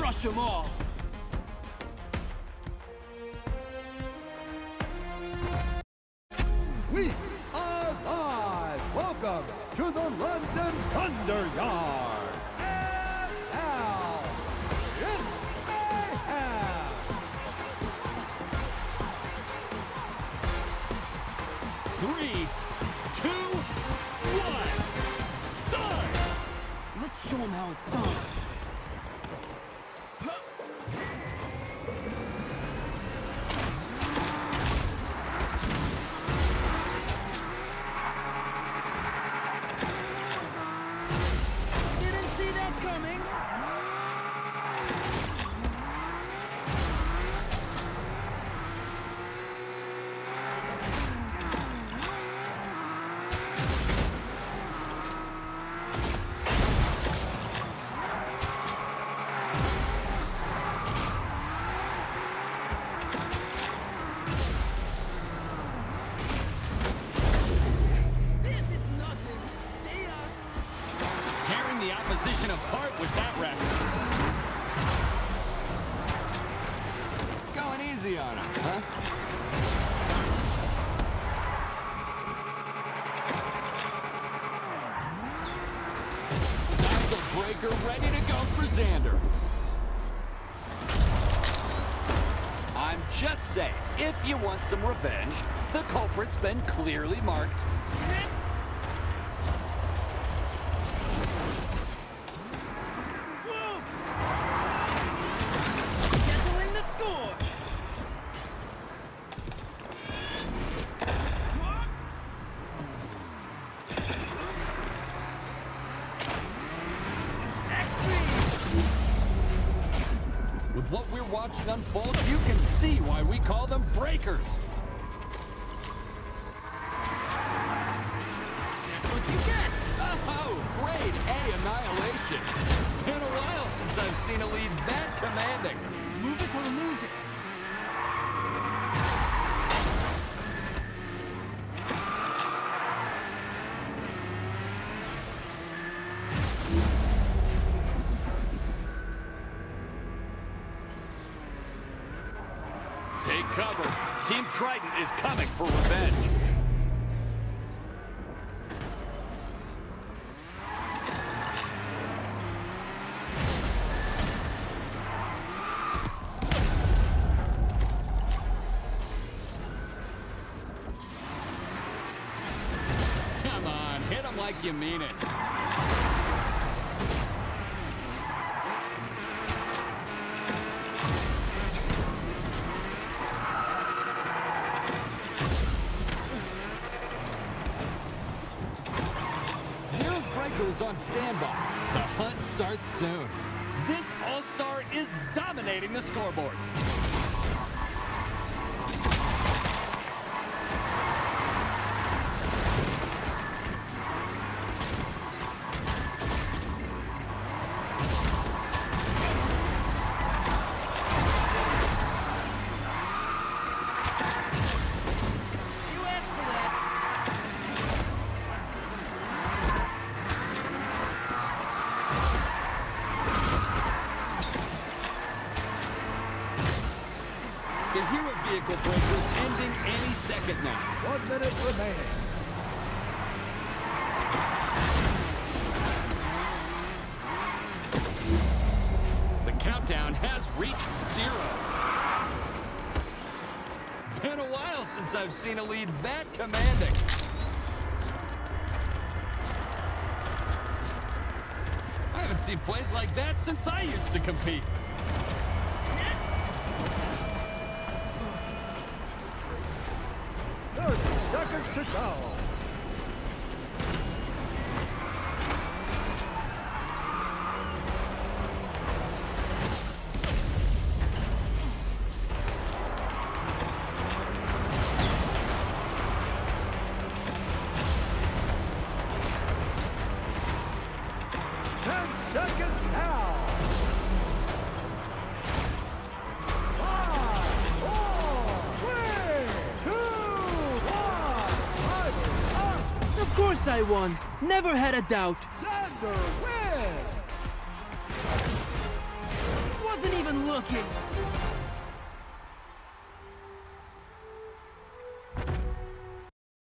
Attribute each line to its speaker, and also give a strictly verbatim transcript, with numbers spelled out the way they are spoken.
Speaker 1: crush them all.
Speaker 2: We are live! Welcome to the London Thunder Yard! And now, it's mayhem!
Speaker 1: Three, two, one, start! Let's show them how it's done. The opposition apart with that record.
Speaker 3: Going easy on him, huh?
Speaker 1: That's the breaker ready to go for Xander. I'm just saying, if you want some revenge, the culprit's been clearly marked. With what we're watching unfold, you can see why we call them breakers. That's what you get. Oh, grade A annihilation. Been a while since I've seen a lead that commanding. Move it or lose it. Take cover. Team Trident is coming for revenge. Come on, hit him like you mean it. Is on standby. The hunt starts soon. This All-Star is dominating the scoreboards. The hero vehicle breaker is ending any second now.
Speaker 2: One minute remaining.
Speaker 1: The countdown has reached zero. Been a while since I've seen a lead that commanding. I haven't seen plays like that since I used to compete.
Speaker 2: thirty seconds to go. Ten seconds now.
Speaker 4: Of course I won. Never had a doubt.
Speaker 2: Xander wins!
Speaker 4: Wasn't even looking.